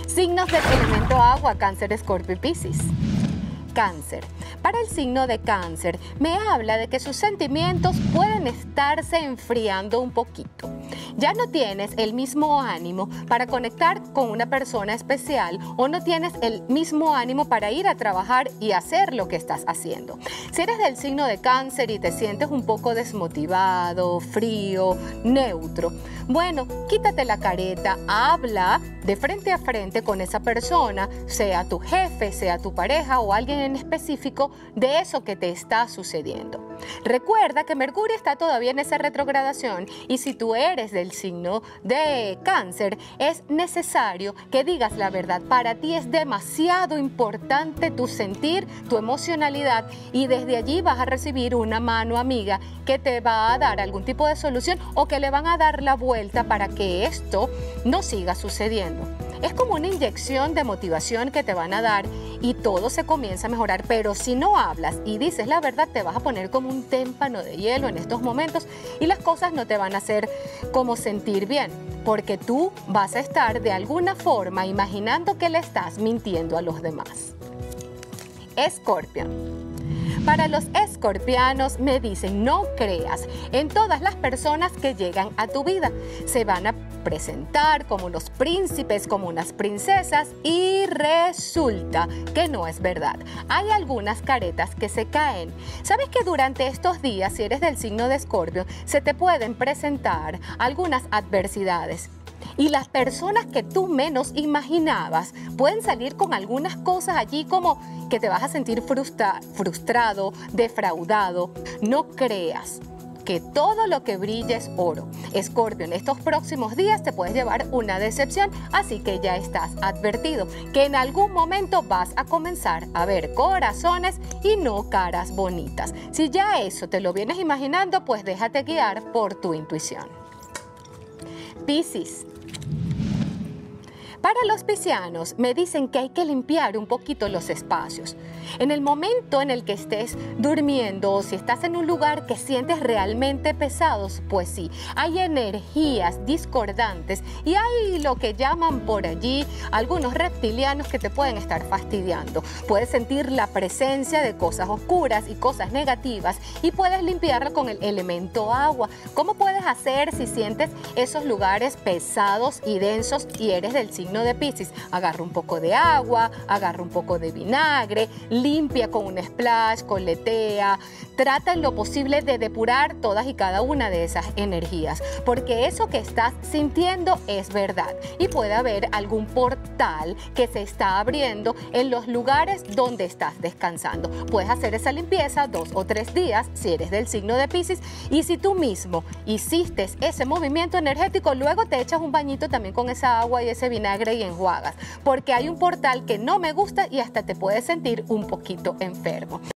Signos del elemento agua, Cáncer, Escorpio y Piscis. Cáncer. Para el signo de Cáncer, me habla de que sus sentimientos pueden estarse enfriando un poquito. Ya no tienes el mismo ánimo para conectar con una persona especial o no tienes el mismo ánimo para ir a trabajar y hacer lo que estás haciendo. Si eres del signo de Cáncer y te sientes un poco desmotivado, frío, neutro, bueno, quítate la careta, habla de frente a frente con esa persona, sea tu jefe, sea tu pareja o alguien en específico, de eso que te está sucediendo. Recuerda que Mercurio está todavía en esa retrogradación y si tú eres del signo de Cáncer, es necesario que digas la verdad. Para ti es demasiado importante tu sentir, tu emocionalidad, y desde allí vas a recibir una mano amiga que te va a dar algún tipo de solución o que le van a dar la vuelta para que esto no siga sucediendo. Es como una inyección de motivación que te van a dar y todo se comienza a mejorar, pero si no hablas y dices la verdad, te vas a poner como un témpano de hielo en estos momentos y las cosas no te van a hacer como sentir bien, porque tú vas a estar de alguna forma imaginando que le estás mintiendo a los demás. Escorpio. Para los escorpianos me dicen, no creas en todas las personas que llegan a tu vida. Se van a presentar como unos príncipes, como unas princesas y resulta que no es verdad. Hay algunas caretas que se caen. ¿Sabes que durante estos días, si eres del signo de Escorpio, se te pueden presentar algunas adversidades? Y las personas que tú menos imaginabas pueden salir con algunas cosas allí como que te vas a sentir frustrado, defraudado. No creas que todo lo que brilla es oro. Escorpio, en estos próximos días te puedes llevar una decepción, así que ya estás advertido que en algún momento vas a comenzar a ver corazones y no caras bonitas. Si ya eso te lo vienes imaginando, pues déjate guiar por tu intuición. Piscis. Para los piscianos me dicen que hay que limpiar un poquito los espacios. En el momento en el que estés durmiendo o si estás en un lugar que sientes realmente pesados, pues sí, hay energías discordantes y hay lo que llaman por allí algunos reptilianos que te pueden estar fastidiando. Puedes sentir la presencia de cosas oscuras y cosas negativas y puedes limpiarlo con el elemento agua. ¿Cómo puedes hacer si sientes esos lugares pesados y densos y eres del signo de Piscis? Agarra un poco de agua, agarra un poco de vinagre, limpia con un splash, coletea, trata en lo posible de depurar todas y cada una de esas energías, porque eso que estás sintiendo es verdad y puede haber algún portal que se está abriendo en los lugares donde estás descansando. Puedes hacer esa limpieza 2 o 3 días si eres del signo de Piscis y si tú mismo hiciste ese movimiento energético, luego te echas un bañito también con esa agua y ese vinagre y enjuagas, porque hay un portal que no me gusta y hasta te puedes sentir un poquito enfermo.